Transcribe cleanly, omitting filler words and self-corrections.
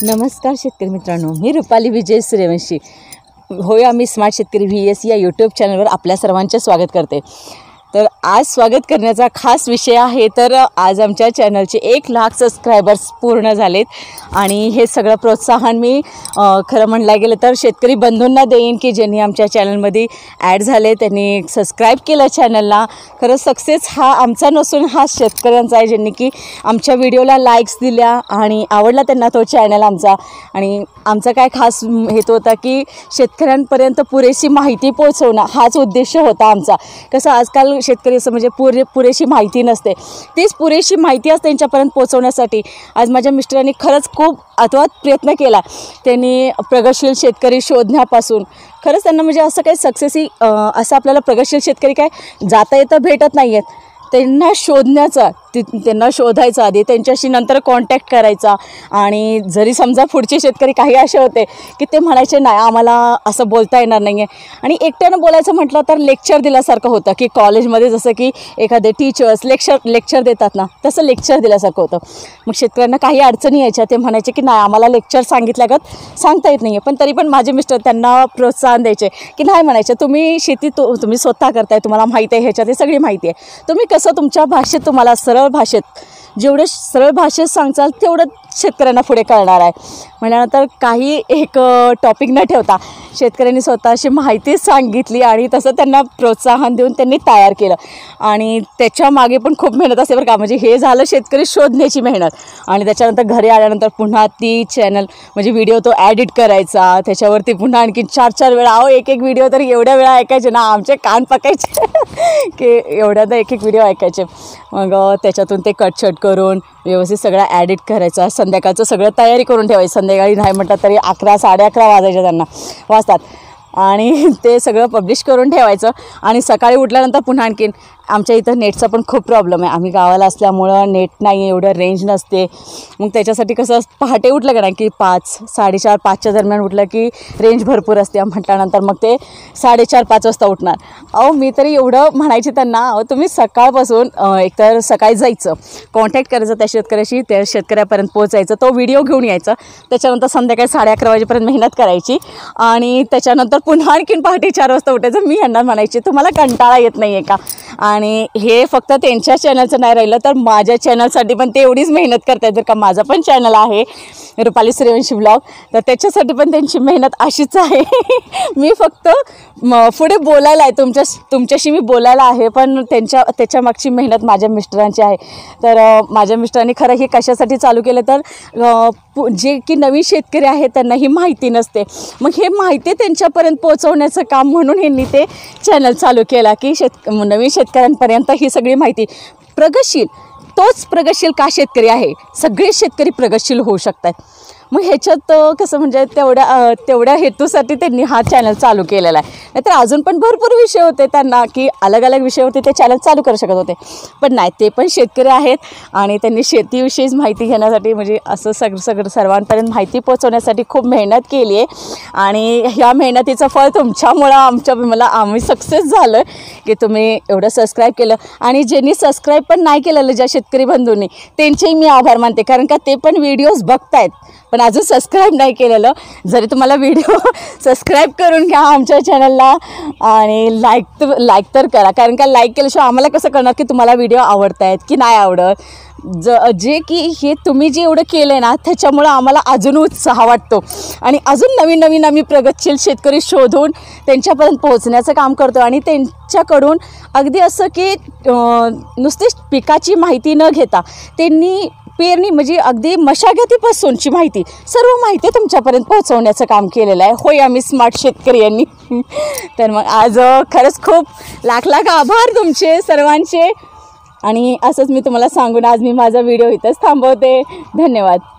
नमस्कार शेतकरी मित्रांनो, मी रुपाली विजय सूर्यवंशी. होय आम्ही स्मार्ट शेतकरी VS या यूट्यूब चॅनलवर आपल्या सर्वांचे स्वागत करते. तर आज स्वागत करण्याचा खास विषय आहे. तर आज आमच्या चॅनलचे 1 लाख सबस्क्रायबर्स पूर्ण झालेत आणि हे सगळं प्रोत्साहन मी खरं म्हणायला गेलं तर शेतकरी बंधूंना देईन की ज्यांनी आमच्या चॅनलमध्ये ॲड झाले, त्यांनी सबस्क्राईब केलं चॅनलला. खरं सक्सेस हा आमचा नसून हा शेतकऱ्यांचा आहे, ज्यांनी की आमच्या व्हिडिओला लाईक्स दिल्या आणि आवडला त्यांना तो चॅनल आमचा. आणि आमचा काय खास हेतू होता की शेतकऱ्यांपर्यंत पुरेशी माहिती पोहोचवणं हाच उद्देश होता आमचा. कसं आजकाल शेतकरी असं म्हणजे पुरेशी माहिती नसते, तीच पुरेशी माहिती असते त्यांच्यापर्यंत पोहोचवण्यासाठी आज माझ्या मिस्टरांनी खरंच खूप अथवा प्रयत्न केला. त्यांनी प्रगतशील शेतकरी शोधण्यापासून खरंच त्यांना म्हणजे असं काही सक्सेसही असं आपल्याला प्रगतशील शेतकरी काय जाता येतं भेटत नाही आहेत. त्यांना शोधण्याचा त्यांना शोधायचा, आधी त्यांच्याशी नंतर कॉन्टॅक्ट करायचा. आणि जरी समजा पुढचे शेतकरी काही असे होते की ते म्हणायचे नाही आम्हाला असं बोलता येणार नाही आहे, आणि एकट्यानं बोलायचं म्हटलं तर लेक्चर दिल्यासारखं होतं की कॉलेजमध्ये जसं की एखादे टीचर्स लेक्चर देतात ना, तसं लेक्चर दिल्यासारखं होतं. मग शेतकऱ्यांना काही अडचणी यायच्या, ते म्हणायचे की नाही आम्हाला लेक्चर सांगितल्यागत सांगता येत नाही आहे. पण तरी पण माझे मिस्टर त्यांना प्रोत्साहन द्यायचे की नाही म्हणायचं, तुम्ही शेती तुम्ही स्वतः करताय, तुम्हाला माहिती आहे, ह्याच्यात सगळी माहिती आहे, तुम्ही कसं तुमच्या भाषेत तुम्हाला सरळ भाषेत जेवढे सरळ भाषेत सांगचाल तेवढं शेतकऱ्यांना पुढे कळणार आहे. म्हटल्यानंतर काही एक टॉपिक न ठेवता शेतकऱ्यांनी स्वतःची माहिती सांगितली आणि तसं त्यांना प्रोत्साहन देऊन त्यांनी तयार केलं. आणि त्याच्या मागे पण खूप मेहनत असते बरं का. म्हणजे हे झालं शेतकरी शोधण्याची मेहनत, आणि त्याच्यानंतर घरी आल्यानंतर पुन्हा ती चॅनल म्हणजे व्हिडिओ तो ॲडिट करायचा, त्याच्यावरती पुन्हा आणखी 4-4 वेळा एक व्हिडिओ तर एवढ्या वेळा ऐकायचे ना, आमचे कान पकायचे की एवढ्यादा एक व्हिडिओ ऐकायचे. मग त्याच्यातून ते कटछट करून व्यवस्थित सगळं ॲडिट करायचं, संध्याकाळचं सगळं तयारी करून ठेवायचं. संध्याकाळी नाही म्हटलं तरी 11-11:30 वाजायचे त्यांना वाजतात, आणि ते सगळं पब्लिश करून ठेवायचं. आणि सकाळी उठल्यानंतर पुन्हा आणखीन आमच्या इथं नेटचा पण खूप प्रॉब्लेम आहे, आम्ही गावाला असल्यामुळं नेट नाही, एवढं रेंज नसते. मग त्याच्यासाठी कसं पहाटे उठलं का नाही की 4:30-5:30 दरम्यान उठलं की रेंज भरपूर असते. म्हटल्यानंतर मग ते 4:30-5 वाजता उठणार. मी तरी एवढं म्हणायचे त्यांना, तुम्ही सकाळपासून एकतर सकाळी जायचं, कॉन्टॅक्ट करायचं त्या शेतकऱ्याशी, त्या शेतकऱ्यापर्यंत पोहोचायचं, तो व्हिडिओ घेऊन यायचं. त्याच्यानंतर संध्याकाळी 11:30 वाजेपर्यंत मेहनत करायची, आणि त्याच्यानंतर पुन्हा आणखीन पहाटे 4 वाजता उठायचं. मी यांना म्हणायचे तुम्हाला कंटाळा येत नाही आहे का? आणि हे फक्त त्यांच्या चॅनलचं नाही राहिलं तर माझ्या चॅनलसाठी पण ते एवढीच मेहनत करतात. जर का माझं पण चॅनल आहे रुपाली सूर्यवंशी ब्लॉग, तर त्याच्यासाठी पण त्यांची मेहनत अशीच आहे. मी फक्त पुढे बोलायला आहे, तुमच्याशी मी बोलायला आहे, पण त्याच्या मागची मेहनत माझ्या मिस्टरांची आहे. तर माझ्या मिस्टरांनी खरं हे कशासाठी चालू केलं तर जे की नवीन शेतकरी आहेत त्यांना ही माहिती नसते, मग हे माहिती त्यांच्यापर्यंत पोहोचवण्याचं काम म्हणून ह्यांनी ते चॅनल चालू केला की नवीन शेतकऱ्यांपर्यंत ही सगळी माहिती. प्रगतशील तोच प्रगतशील का शेतकरी आहे, सगळे शेतकरी प्रगतशील होऊ शकतात. मग ह्याच्यात कसं म्हणजे तेवढ्या हेतूसाठी त्यांनी हा चॅनल चालू केलेला आहे. नाहीतर अजून पण भरपूर विषय होते त्यांना की अलग अलग विषयावरती ते चॅनल चालू करू शकत होते, पण नाही, ते पण शेतकरी आहेत आणि त्यांनी शेतीविषयीच माहिती घेण्यासाठी म्हणजे असं सर्वांपर्यंत माहिती पोहोचवण्यासाठी खूप मेहनत केली आहे. आणि ह्या मेहनतीचं फळ तुमच्यामुळं आम्ही सक्सेस झालं की तुम्ही एवढं सबस्क्राईब केलं. आणि ज्यांनी सबस्क्राईब पण नाही केलेलं ज्या शेतकरी बंधूंनी, त्यांचेही मी आभार मानते, कारण का ते पण व्हिडिओज बघतायत पण अजून सबस्क्राईब नाही केलेलं. जरी तुम्हाला व्हिडिओ सबस्क्राईब करून घ्या आमच्या चॅनलला, आणि लाईक तर करा, कारण का लाईक केल्याशिवाय आम्हाला कसं कळणार की तुम्हाला व्हिडिओ आवडत आहेत की नाही आवडत. जे की हे तुम्ही जे एवढं केलं आहे ना, त्याच्यामुळं आम्हाला अजून उत्साह वाटतो, आणि अजून नवीन आम्ही प्रगतशील शेतकरी शोधून त्यांच्यापर्यंत पोहोचण्याचं काम करतो. आणि त्यांच्याकडून अगदी असं की नुसतीच पिकाची माहिती न घेता त्यांनी पेरणी म्हणजे अगदी मशागतीपासूनची माहिती, सर्व माहिती तुमच्यापर्यंत पोहोचवण्याचं काम केलेलं आहे. होय आम्ही स्मार्ट शेतकरी यांनी. तर मग आज खरंच खूप लाख आभार तुमचे सर्वांचे. आणि असंच मी तुम्हाला सांगून आज मी माझा व्हिडिओ इथंच थांबवते. धन्यवाद.